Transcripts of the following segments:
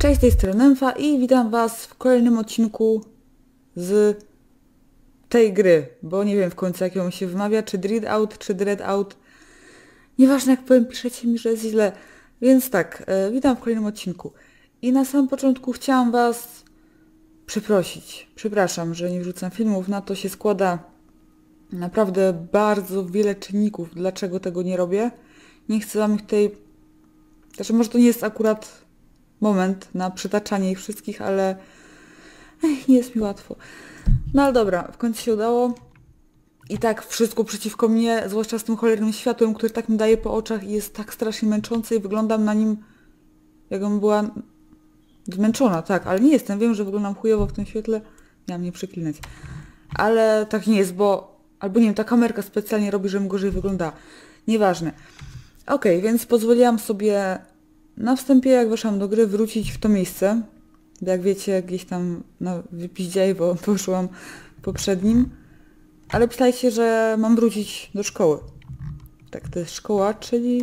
Cześć, z tej strony Nympha i witam was w kolejnym odcinku z tej gry, bo nie wiem w końcu jak ją się wymawia, czy Dread Out, czy Dread Out. Nieważne jak powiem, piszecie mi, że jest źle. Więc tak, witam w kolejnym odcinku. I na samym początku chciałam was przeprosić. Przepraszam, że nie wrzucam filmów, na to się składa naprawdę bardzo wiele czynników, dlaczego tego nie robię. Nie chcę wam ich tutaj... Znaczy może to nie jest akurat moment na przytaczanie ich wszystkich, ale nie jest mi łatwo. No ale dobra, w końcu się udało. I tak wszystko przeciwko mnie, zwłaszcza z tym cholernym światłem, które tak mi daje po oczach i jest tak strasznie męczące i wyglądam na nim, jakbym była zmęczona, tak, ale nie jestem. Wiem, że wyglądam chujowo w tym świetle. Miałam nie przeklinać. Ale tak nie jest, bo... Albo nie wiem, ta kamerka specjalnie robi, żebym gorzej wygląda. Nieważne. Okej, więc pozwoliłam sobie na wstępie, jak weszłam do gry, wrócić w to miejsce. Jak wiecie, gdzieś tam na wypiździej, bo poszłam poprzednim. Ale pisaliście, że mam wrócić do szkoły. Tak, to jest szkoła,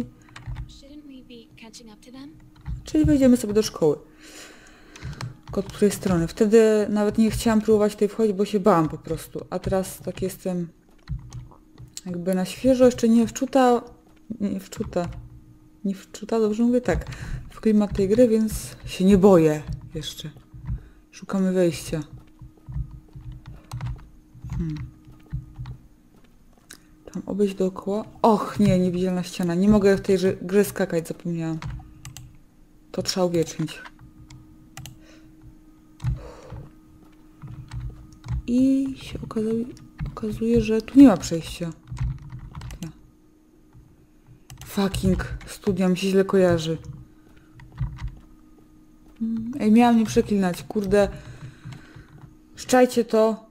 czyli wejdziemy sobie do szkoły. Od której strony. Wtedy nawet nie chciałam próbować tutaj wchodzić, bo się bałam po prostu. A teraz tak jestem jakby na świeżo, jeszcze nie wczuta, dobrze mówię? Tak, w klimat tej gry, więc się nie boję jeszcze. Szukamy wejścia. Tam obejść dookoła. Och, nie, niewidzialna ściana. Nie mogę w tej grze skakać, zapomniałam. To trzeba uwiecznić. I się okazuje, że tu nie ma przejścia. Nie. Fucking studia mi się źle kojarzy. Ej, miałam nie przeklinać, kurde. Szczajcie to,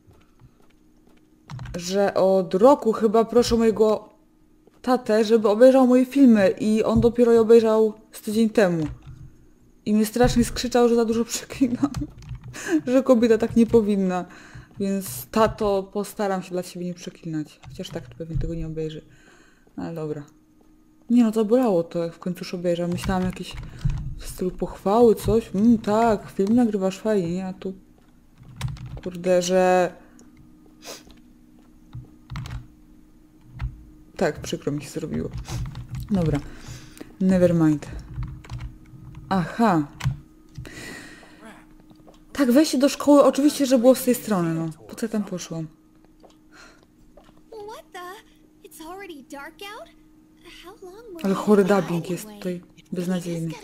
że od roku chyba proszę mojego tatę, żeby obejrzał moje filmy i on dopiero je obejrzał z tydzień temu. I mnie strasznie skrzyczał, że za dużo przeklinam. Że kobieta tak nie powinna. Więc tato, postaram się dla ciebie nie przeklinać. Chociaż tak pewnie tego nie obejrzy. Ale dobra. Nie no, zabolało to, jak w końcu już obejrzał. Myślałam jakieś w stylu pochwały, coś. Tak, film nagrywasz fajnie, nie? A tu... Kurde, że... Tak, przykro mi się zrobiło. Dobra. Never mind. Aha. Tak, wejście do szkoły, oczywiście, że było z tej strony, no. Po co ja tam poszłam? Ale chory dubbing jest tutaj beznadziejny.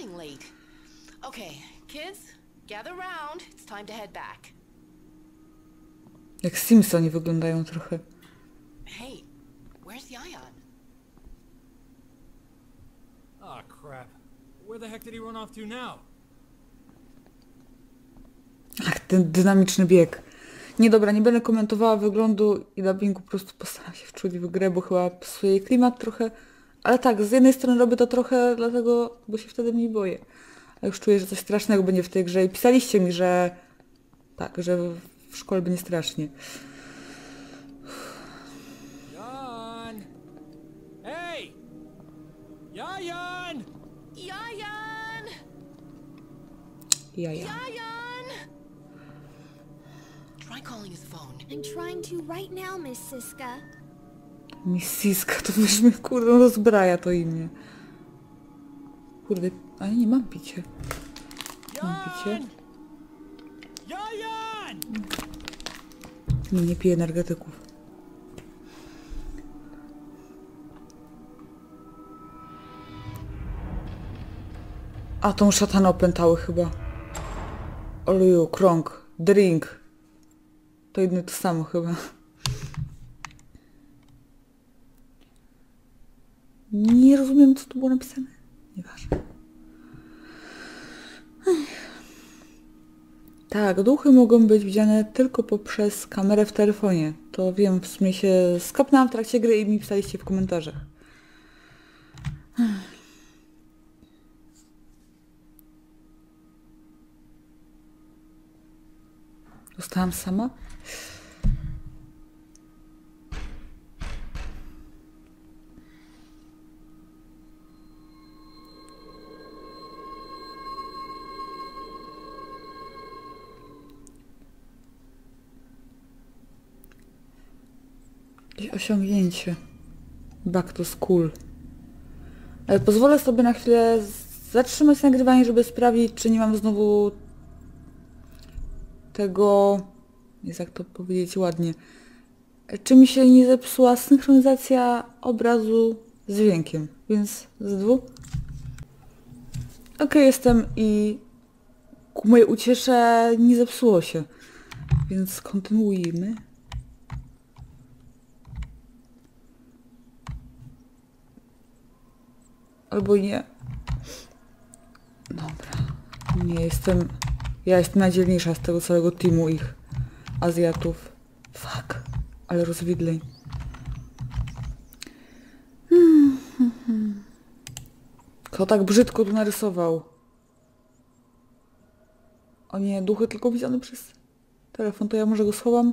Jak Simpsoni wyglądają trochę. Hey, where's Yayan? Oh crap. Where the heck did he run off to now? Ach, ten dynamiczny bieg. Nie dobra, nie będę komentowała wyglądu i dubbingu, po prostu postaram się wczuć w grę, bo chyba psuje jej klimat trochę. Ale tak, z jednej strony robię to trochę dlatego, bo się wtedy mniej boję. A już czuję, że coś strasznego będzie w tej grze i pisaliście mi, że... Tak, że w szkole będzie strasznie. Jan! Hey! Yayan! Yayan! Jaja. Yayan! Try calling his phone. I'm trying to right now, Miss Siska. Misiska, to brzmi, kurde, rozbraja to imię. Kurde, ale nie mam picie. Mam picie. Yayan! Yayan! Nie piję energetyków. A tą szatanę opętały chyba. Oleju, krąg, drink. To jedno to samo chyba. Nie rozumiem, co tu było napisane. Nieważne. Tak, duchy mogą być widziane tylko poprzez kamerę w telefonie. To wiem, w sumie się skapnęłam w trakcie gry i mi pisaliście w komentarzach. Zostałam sama? Jakieś osiągnięcie. Back to school. Ale pozwolę sobie na chwilę zatrzymać nagrywanie, żeby sprawdzić, czy nie mam znowu tego... Jak to powiedzieć ładnie. Czy mi się nie zepsuła synchronizacja obrazu z dźwiękiem. Więc z dwóch. Okej, jestem i ku mojej uciesze nie zepsuło się. Więc kontynuujmy. Albo nie. Dobra. Nie jestem... Ja jestem najdzielniejsza z tego całego teamu ich Azjatów. Fuck. Ale rozwidlej. Kto tak brzydko tu narysował? O nie, duchy tylko widziane przez telefon. To ja może go schowam?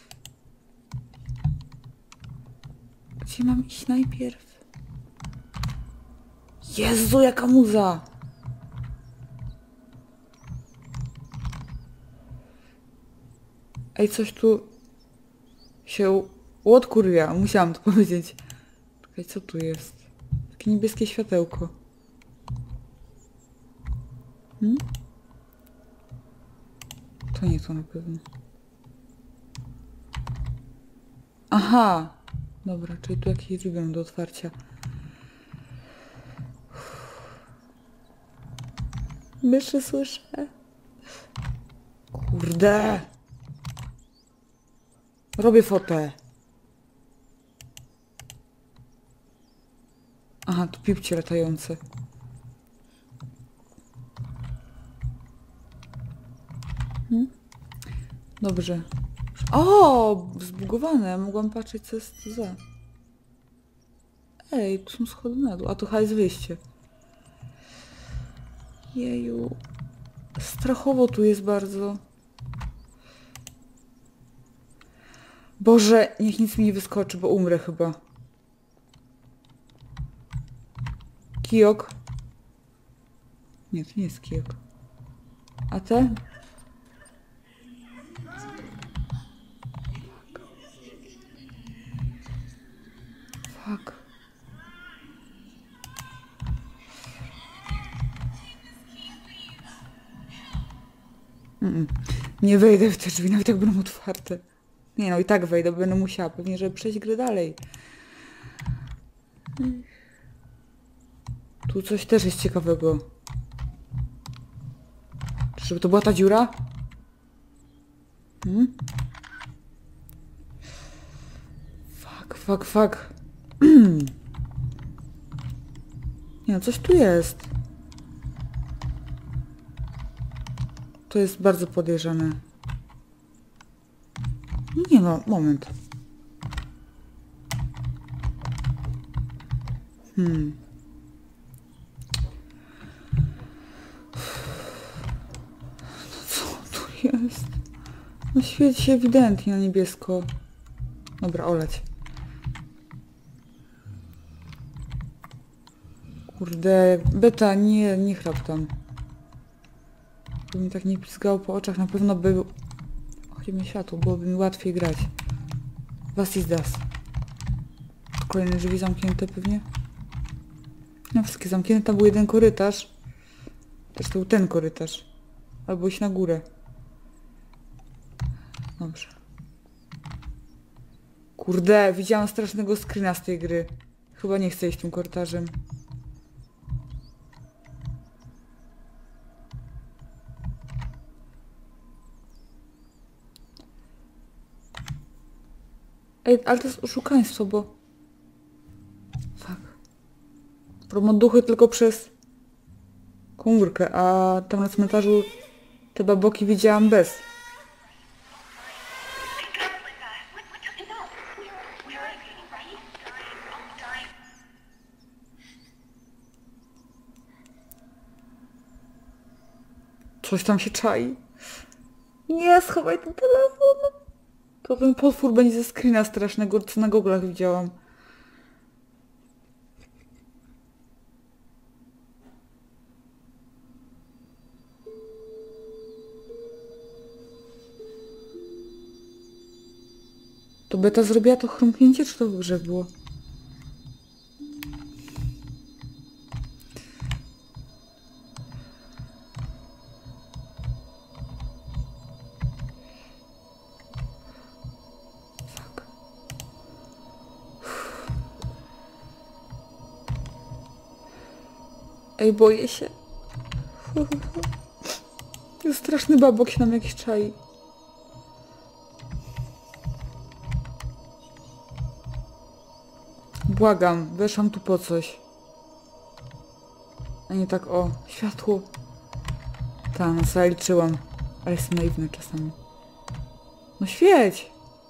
Gdzie mam iść najpierw? Jezu, jaka muza! Ej, coś tu się odkurwia. Musiałam to powiedzieć. Czekaj, co tu jest? Takie niebieskie światełko. To nie to na pewno. Aha! Dobra, czyli tu jakieś drzwi będą do otwarcia. Myszy słyszę. Kurde! Robię fotę. Aha, tu piłki latające. Dobrze. O! Zbugowane. Mogłam patrzeć, co jest to za. Ej, tu są schody na dół. A tu chyba jest wyjście. Jeju. Strachowo tu jest bardzo. Boże, niech nic mi nie wyskoczy, bo umrę chyba. Kijok. Nie, to nie jest kijok. A te? Fuck. Nie wejdę w te drzwi, nawet jak będą otwarte. Nie no, i tak wejdę, bo będę musiała pewnie, żeby przejść grę dalej. Tu coś też jest ciekawego. Żeby to była ta dziura? Fuck. Nie no, coś tu jest. To jest bardzo podejrzane. Nie no, moment. Co tu jest? No świeci się ewidentnie na niebiesko. Dobra, olać. Kurde, beta, nie chrap tam. Gdyby mi tak nie pizgało po oczach, na pewno by... Chodzi mi światło, byłoby mi łatwiej grać. Was is das. Kolejne drzwi zamknięte pewnie. No wszystkie zamknięte, tam był jeden korytarz. Też to był ten korytarz. Albo iść na górę. Dobrze. Kurde, widziałam strasznego screena z tej gry. Chyba nie chcę iść tym korytarzem. Ej, ale to jest oszukaństwo, bo... Fuck. Promoduchy tylko przez komórkę, a tam na cmentarzu te baboki widziałam bez. Coś tam się czai. Nie, schowaj ten telefon. To ten potwór będzie ze screena strasznego, co na goglach widziałam. To beta zrobiła to chrumknięcie, czy to w grze było? Fuck. Ej, boję się. Jest straszny babok się nam jakiś czai. Błagam, weszłam tu po coś. A nie tak, o, światło. Ta, na co ja liczyłam. Ale jestem naiwny czasami. No świeć!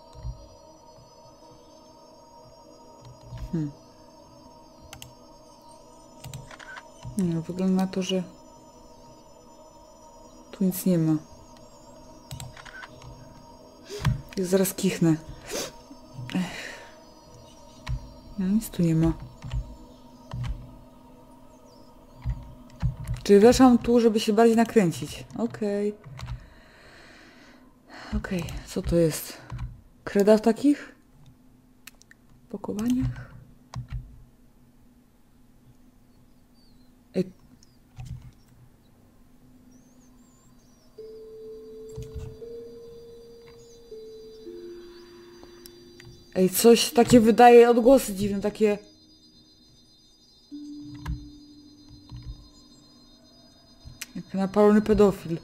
Nie, wygląda na to, że tu nic nie ma. Ja zaraz kichnę. No, nic tu nie ma. Czyli weszłam tu, żeby się bardziej nakręcić. Okej. Okej, co to jest? Kreda w takich pakowaniach? Ej. Ej, coś takie wydaje, odgłosy dziwne, takie... Jak napalony pedofil.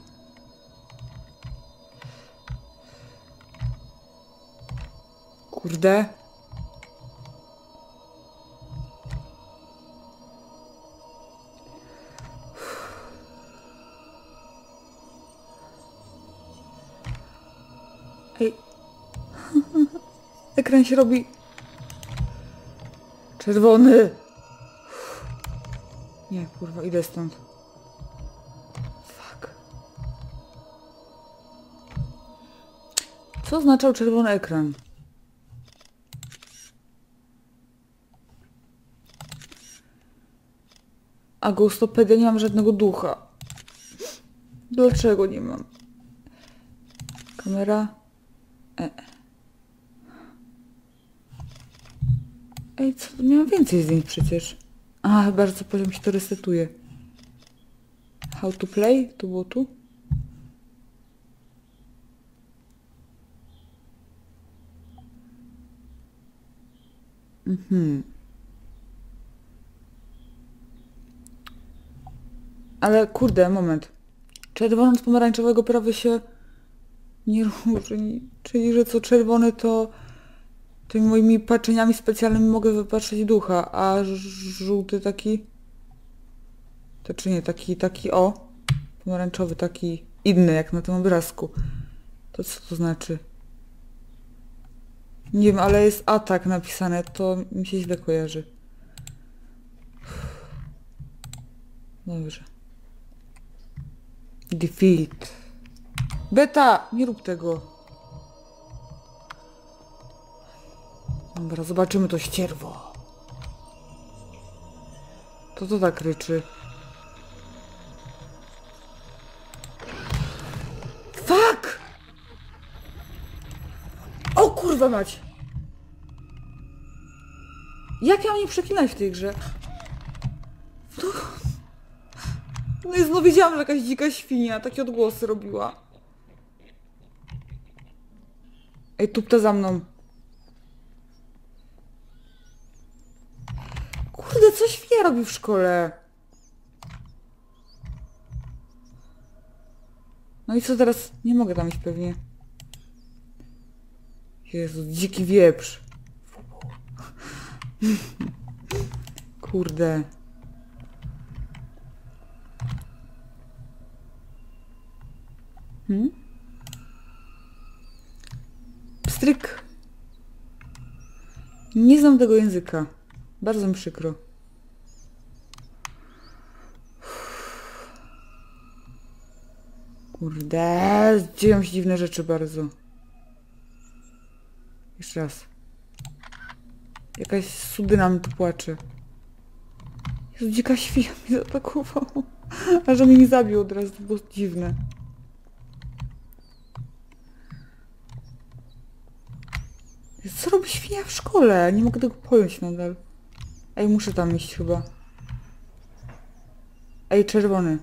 Kurde. Ej. Ekran się robi czerwony. Nie, kurwa, idę stąd. Fuck. Co oznaczał czerwony ekran? A Ghostopedia nie mam żadnego ducha. Dlaczego nie mam? Kamera. Ej, co? Miałam więcej zdjęć przecież. A, chyba, że co poziom się to resetuje. How to play? To było tu? Ale kurde, moment. Czerwony od pomarańczowego prawie się nie różni. Czyli, że co czerwony to tymi moimi patrzeniami specjalnymi mogę wypatrzeć ducha, a żółty taki... To czy nie, taki o. Pomarańczowy, taki inny jak na tym obrazku. To co to znaczy? Nie wiem, ale jest atak napisane, to mi się źle kojarzy. Dobrze. Defeat. Beta! Nie rób tego. Dobra, zobaczymy to ścierwo. To tak ryczy. Fuck! O kurwa mać! Jak ja mam nie przeklinać w tej grze? No i znowu wiedziałam, że jakaś dzika świnia takie odgłosy robiła. Ej, tupta za mną. Kurde, co świnia robi w szkole? No i co teraz? Nie mogę tam iść pewnie. Jezu, dziki wieprz. Kurde. Pstryk. Nie znam tego języka. Bardzo mi przykro. Kurde, dzieją się dziwne rzeczy bardzo. Jeszcze raz. Jakaś sudyna mi tu płacze. Jezu, dzika świnia mi zaatakował. A że mnie nie zabił od razu, to było dziwne. Co robi świnia w szkole? Nie mogę tego pojąć nadal. Ej, muszę tam iść chyba. Ej, czerwony.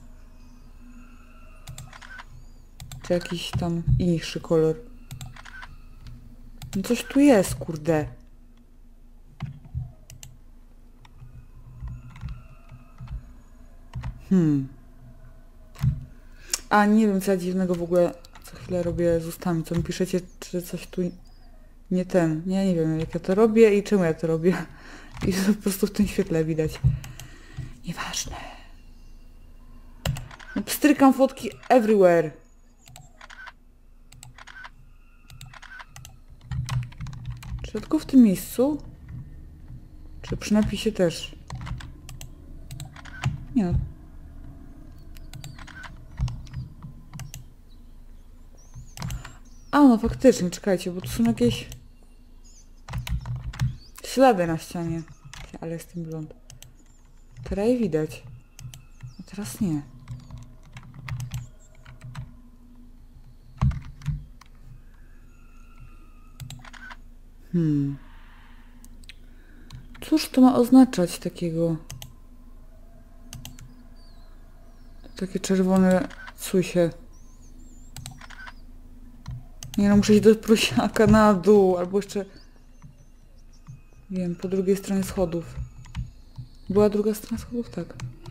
Czy jakiś tam inniejszy kolor? No coś tu jest, kurde. A nie wiem, co ja dziwnego w ogóle co chwilę robię z ustami. Co mi piszecie, czy coś tu nie ten. Nie wiem, jak ja to robię i czemu ja to robię. I to po prostu w tym świetle widać. Nieważne. No, pstrykam fotki everywhere. Czy tylko w tym miejscu? Czy przy napisie też? Nie no. A no faktycznie, czekajcie, bo tu są jakieś ślady na ścianie. Ale jestem blond. Teraz je widać. A teraz nie. Cóż to ma oznaczać takiego? Takie czerwone cusie. Nie no, muszę iść do prosiaka na dół, albo jeszcze... Nie wiem, po drugiej stronie schodów. Była druga strona schodów? Tak.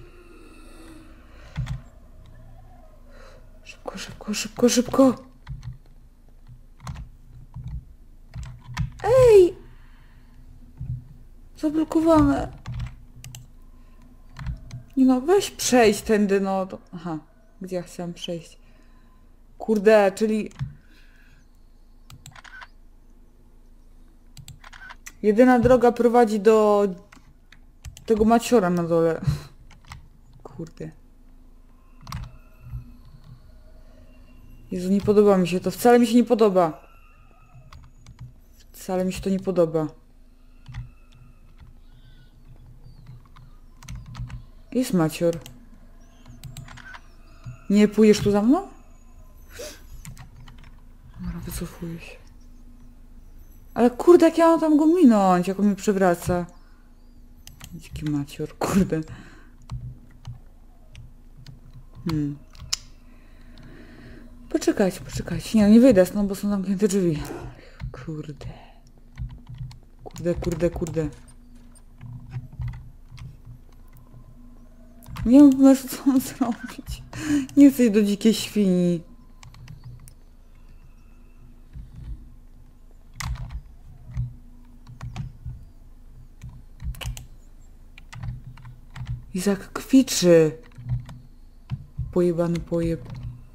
Szybko, szybko, szybko, szybko! Ej! Zablokowane. Nie no, weź przejść tędy, no. To... Aha, gdzie ja chciałam przejść? Kurde, czyli... Jedyna droga prowadzi do... tego maciora na dole. Kurde. Jezu, nie podoba mi się to. Wcale mi się nie podoba. Wcale mi się to nie podoba. Jest macior. Nie pójdziesz tu za mną? Dobra, wycofuję się. Ale kurde, jak ja mam tam go minąć, jak on mnie przewraca. Dziki macior, kurde. Poczekajcie, poczekajcie. Nie, no nie wyjdę stąd, bo są zamknięte drzwi. Kurde. Kurde, kurde, kurde. Nie mam pomysłu, co mam zrobić. Nie chcę iść do dzikiej świni. Izak kwiczy. Pojebany pojeb.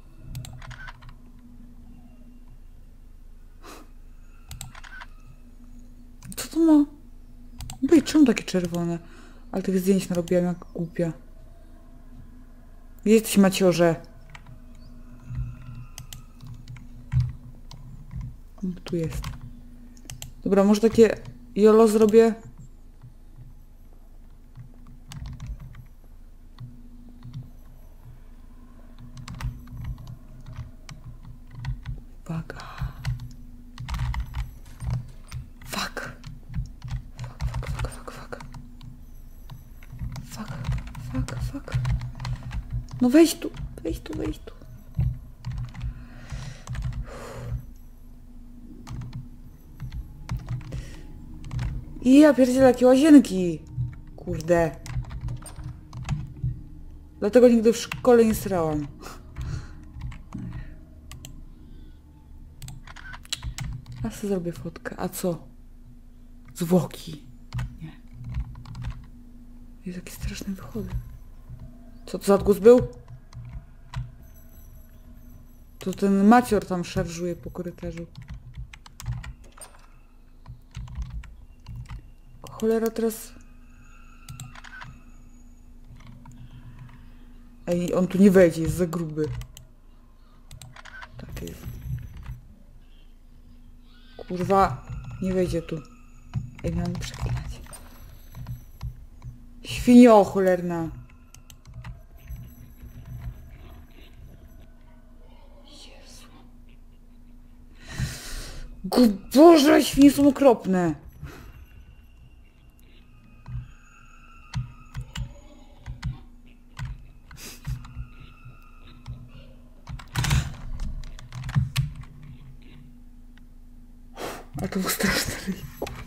Co to ma? Bej, czemu takie czerwone? Ale tych zdjęć narobiłam jak głupia. Gdzie jesteś, maciorze? Tu jest. Dobra, może takie jolo zrobię? Uwaga. Fuck. Fuck, fuck, fuck, fuck. Fuck, fuck, fuck. No wejdź tu, wejdź tu, wejdź tu. I ja pierdzielę, jakie łazienki. Kurde. Dlatego nigdy w szkole nie srałam. Ja sobie zrobię fotkę. A co? Zwłoki. Nie. Jest jakie straszne wychody. Co to za odgłos był? To ten macior tam szarżuje po korytarzu. Cholera, teraz... Ej, on tu nie wejdzie, jest za gruby. Tak jest. Kurwa, nie wejdzie tu. Ej, miałam przeklinać. Świnio cholerna. Jezu. Boże, świnie są okropne. Ale to był straszny ryj, kurwa.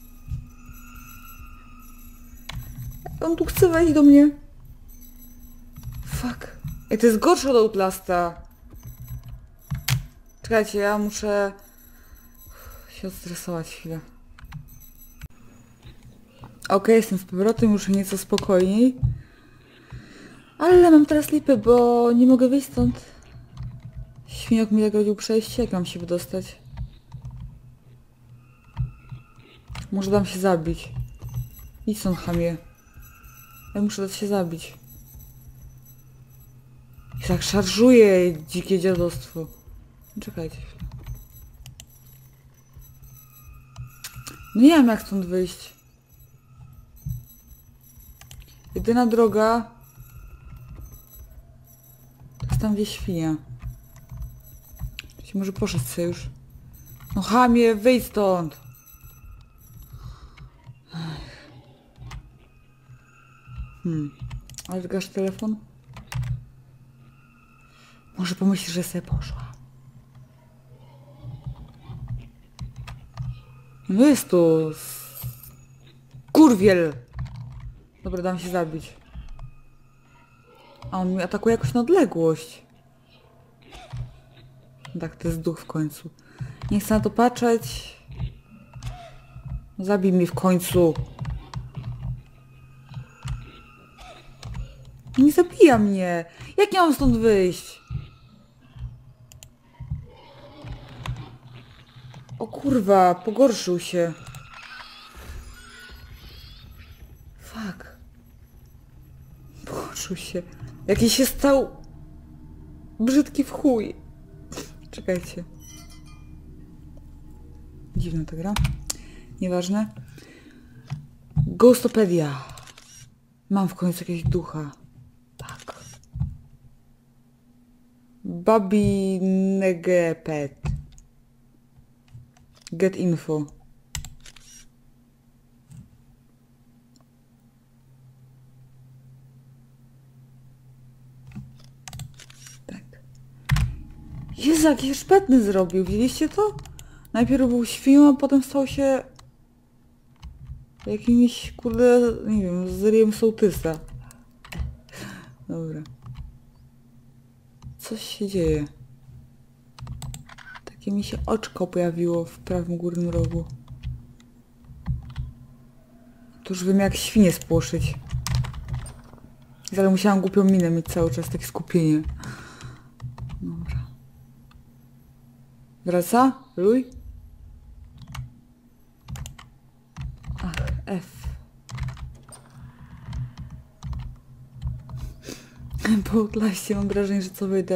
On tu chce wejść do mnie. Fuck. Ej, to jest gorsze od Outlasta. Czekajcie, ja muszę się odstresować chwilę. Okej, jestem z powrotem, już nieco spokojniej. Ale mam teraz lipę, bo nie mogę wyjść stąd. Świniok mi zagrodził przejście, jak mam się wydostać? Może dam się zabić. Idź stąd, chamie. Ja muszę dać się zabić. I tak szarżuje dzikie dziadostwo. Czekajcie chwilę. No nie wiem jak stąd wyjść. Jedyna droga... To jest tam gdzieś świnia. Może poszedł sobie już. No chamie, wyjdź stąd! Ale zgasz telefon? Może pomyślisz, że sobie poszła. No jest tu... Kurwiel! Dobra, dam się zabić. A on mnie atakuje jakoś na odległość. Tak, to jest duch w końcu. Nie chcę na to patrzeć. Zabij mnie w końcu. Nie zabija mnie. Jak ja mam stąd wyjść? O kurwa, pogorszył się. Fuck. Pogorszył się. Jakiś się stał... brzydki w chuj. Czekajcie. Dziwna ta gra. Nieważne. Ghostopedia. Mam w końcu jakiegoś ducha. Tak. Babi Negepet. Get info. Tak. Jezu, jakiś szpetny zrobił. Widzieliście to? Najpierw był świnią, a potem stał się... jakimś, kurde, nie wiem, z ryjem sołtysa. Dobra. Coś się dzieje. Takie mi się oczko pojawiło w prawym górnym rogu. To już wiem jak świnie spłoszyć. Ale musiałam głupią minę mieć cały czas, takie skupienie. Dobra. Wraca? Luj? Ach, F. Po Outlaście mam wrażenie, że co wyjdę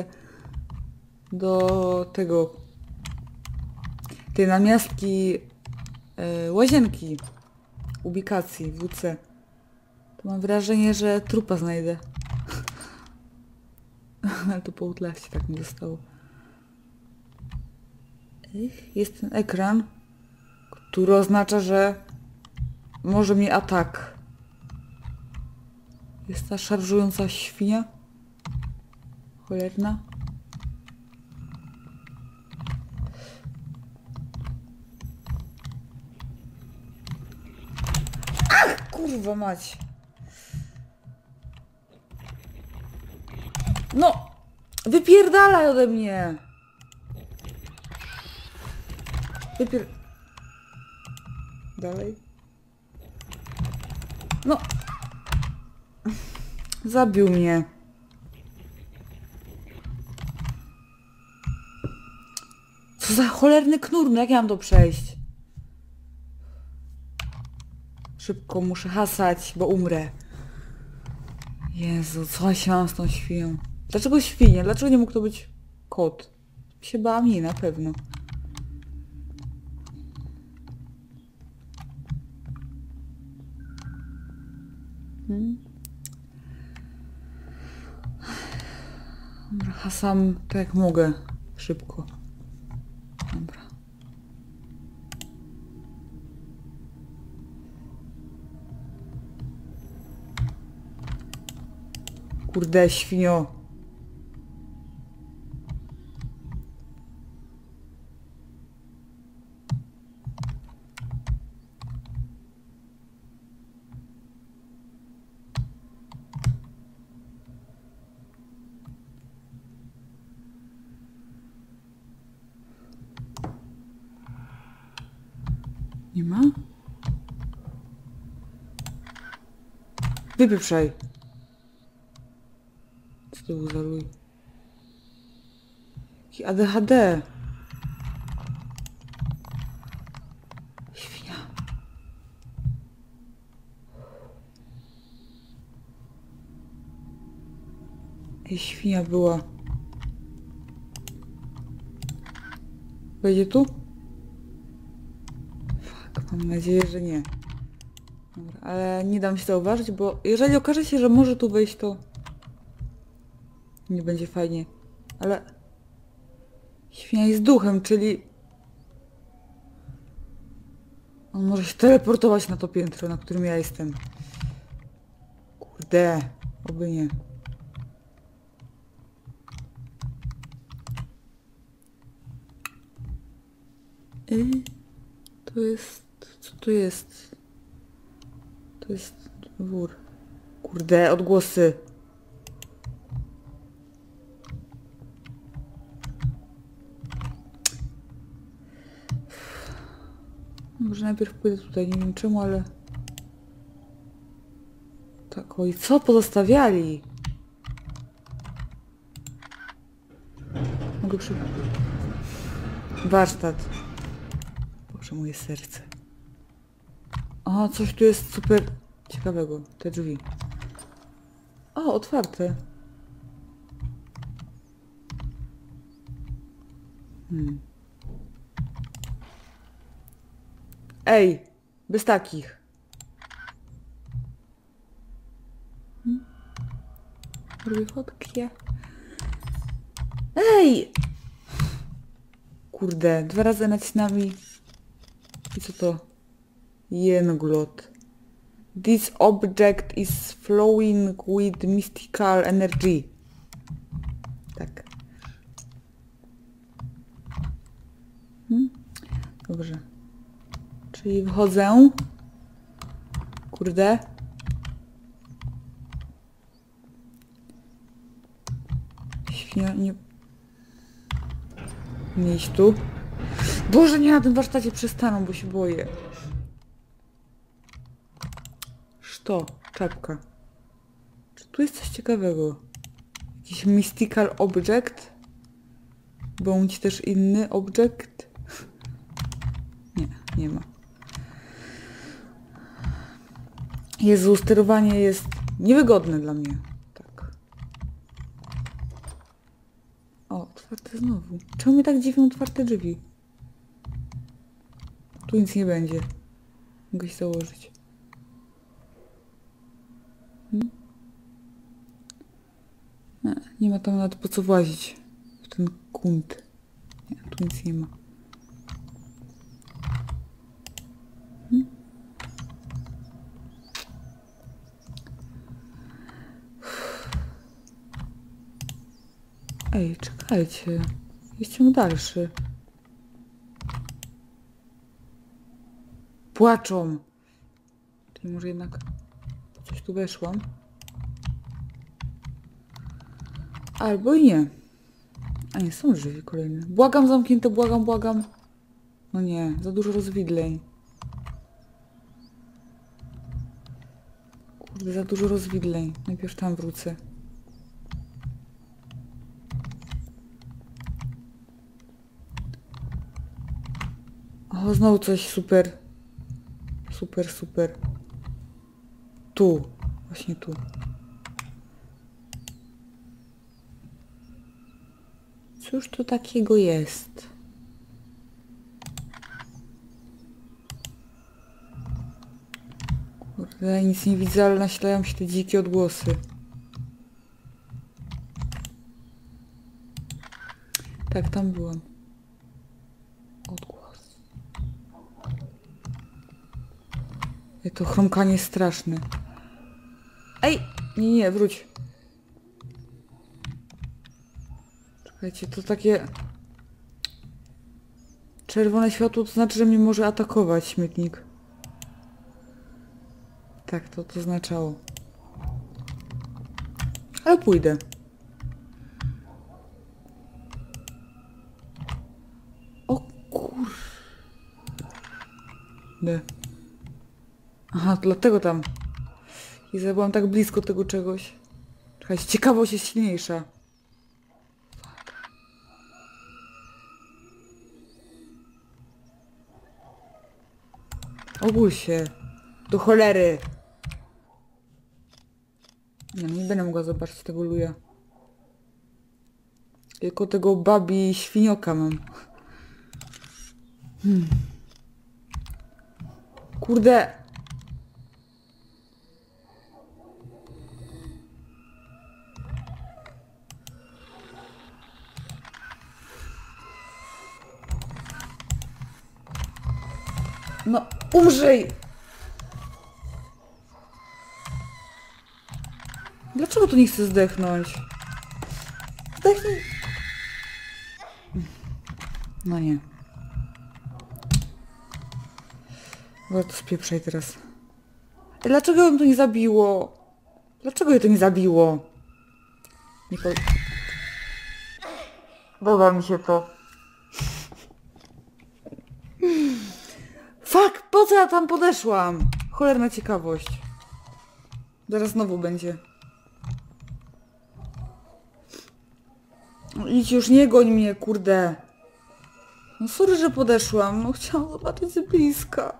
do tego... tej namiastki łazienki ubikacji w WC. To mam wrażenie, że trupa znajdę. Ale to po Outlaście tak mi zostało. Jest ten ekran, który oznacza, że może mnie atak. Jest ta szarżująca świnia. Cholerna. Ach, kurwa mać. No! Wypierdalaj ode mnie! Dalej. No! Zabił mnie. Co za cholerny knur, no jak ja mam to przejść? Szybko muszę hasać, bo umrę. Jezu, co ja się mam z tą świnią? Dlaczego świnia? Dlaczego nie mógł to być kot? Się bałam jej na pewno. Dobra, hasam tak jak mogę. Szybko. Dobra. Kurde, świnio. Nie ma? Wypieprzaj. Co to był za rój? Jaki ADHD. Świnia. Ej, świnia była. Wejdzie tu? Fuck, mam nadzieję, że nie. Dobra, ale nie dam się zauważyć, bo jeżeli okaże się, że może tu wejść, to nie będzie fajnie. Ale świnia jest duchem, czyli on może się teleportować na to piętro, na którym ja jestem. Kurde, oby nie. To jest... Co to jest? To jest wór. Kurde, odgłosy. Może najpierw pójdę tutaj, nie wiem czemu, ale... Tak, oj, co pozostawiali? Mogę przy... Warsztat. Boże, moje serce. O, coś tu jest super ciekawego. Te drzwi. O, otwarte. Ej, bez takich. Robię fotki. Ej! Kurde, 2 razy nacisnami. I co to? Jenglot. This object is flowing with mystical energy. Tak. Dobrze. Czyli wchodzę. Kurde. Świnia, nie... Nie iść tu. Boże, nie na tym warsztacie przestaną, bo się boję. Szto, czapka. Czy tu jest coś ciekawego? Jakiś mystical object? Bądź też inny object? Nie, nie ma. Jezu, sterowanie jest niewygodne dla mnie. Tak. O, otwarte znowu. Czemu mnie tak dziwią otwarte drzwi? Tu nic nie będzie. Mogę się założyć. Nie ma tam nawet po co włazić. W ten kunt. Nie, tu nic nie ma. Ej, czekajcie. Jest ciąg dalszy. Płaczą. Czyli może jednak coś tu weszłam. Albo i nie. A nie, są drzwi kolejne. Błagam, zamknięte, błagam, błagam. No nie, za dużo rozwidleń. Kurde, za dużo rozwidleń. Najpierw tam wrócę. O, znowu coś super. Super, super. Tu. Właśnie tu. Cóż to takiego jest? Kurde, ja nic nie widzę, ale nasilają się te dzikie odgłosy. Tak, tam byłam. Odgłos. To chrumkanie jest straszne. Ej! Nie, nie, wróć. Słuchajcie, to takie... Czerwone światło to znaczy, że mnie może atakować śmietnik. Tak, to oznaczało. Ale pójdę. O kur... Aha, dlatego tam. I byłam tak blisko tego czegoś. Czekajcie, ciekawość jest silniejsza. Ogól się. Do cholery. Nie będę mogła zobaczyć tego luja. Tylko tego babi świnioka mam. Kurde. No, umrzyj! Dlaczego tu nie chcę zdechnąć? Zdechnij! No nie. Bo to spieprzaj teraz. Dlaczego ją to nie zabiło? Dlaczego je to nie zabiło? Nie po... Podoba mi się to. Fuck! Po co ja tam podeszłam? Cholerna ciekawość. Zaraz znowu będzie. No idź już, nie goń mnie, kurde. No sorry, że podeszłam. No chciałam zobaczyć z bliska.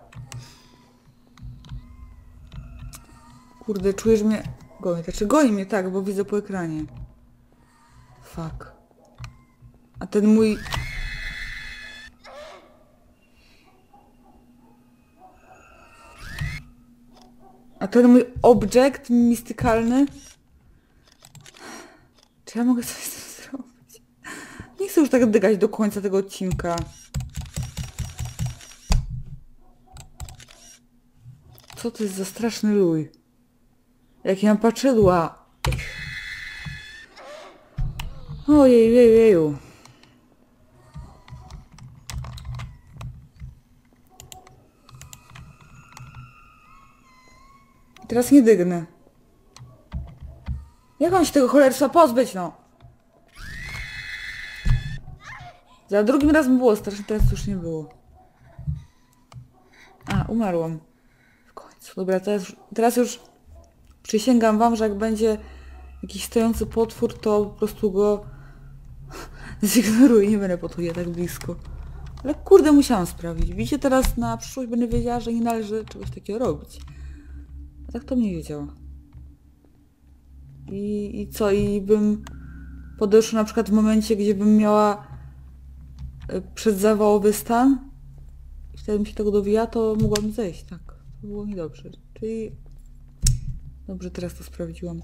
Kurde, czujesz mnie... Goni, znaczy goni mnie, tak, bo widzę po ekranie. Fuck. A ten mój... A ten mój obiekt mistykalny? Czy ja mogę coś z tym zrobić? Nie chcę już tak dygać do końca tego odcinka. Co to jest za straszny luj? Jakie mam paczydła. Ojej, jeju. Teraz nie dygnę. Jak mam się tego cholerstwa pozbyć, no? Za drugim razem było strasznie, teraz już nie było. A, umarłam. W końcu. Dobra, teraz już przysięgam wam, że jak będzie jakiś stojący potwór, to po prostu go zignoruję. Nie będę podchodziła tak blisko. Ale kurde, musiałam sprawdzić. Widzicie, teraz na przyszłość będę wiedziała, że nie należy czegoś takiego robić. A tak to mnie wiedziała. I co? I bym podeszła na przykład w momencie, gdzie bym miała przedzawałowy stan i wtedy mi się tego dowija, to mogłabym zejść, tak. To było niedobrze. Czyli... Dobrze, teraz to sprawdziłam.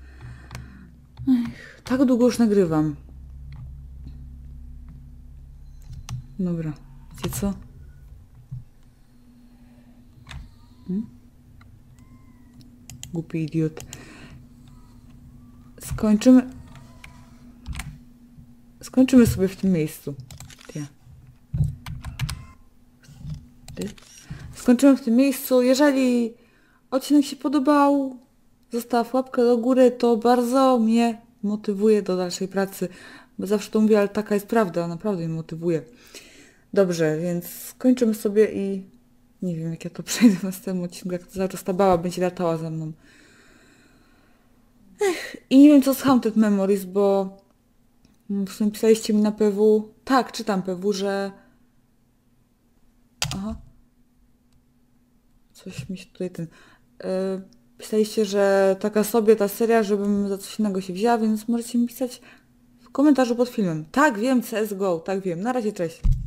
Ech, tak długo już nagrywam. Dobra, wiecie co? Głupi idiot. Skończymy sobie w tym miejscu. Skończymy w tym miejscu. Jeżeli odcinek się podobał, zostaw łapkę do góry, to bardzo mnie motywuje do dalszej pracy. Bo zawsze to mówię, ale taka jest prawda, naprawdę mnie motywuje. Dobrze, więc skończymy sobie i nie wiem, jak ja to przejdę w następnym odcinku, jak cały czas ta baba będzie latała ze mną. I nie wiem, co z Haunted Memories, bo w sumie pisaliście mi na PW... Tak, czytam PW, że... Aha. Coś mi się tutaj pisaliście, że taka sobie ta seria, żebym za coś innego się wzięła, więc możecie mi pisać w komentarzu pod filmem. Tak, wiem, CSGO, tak wiem. Na razie, cześć.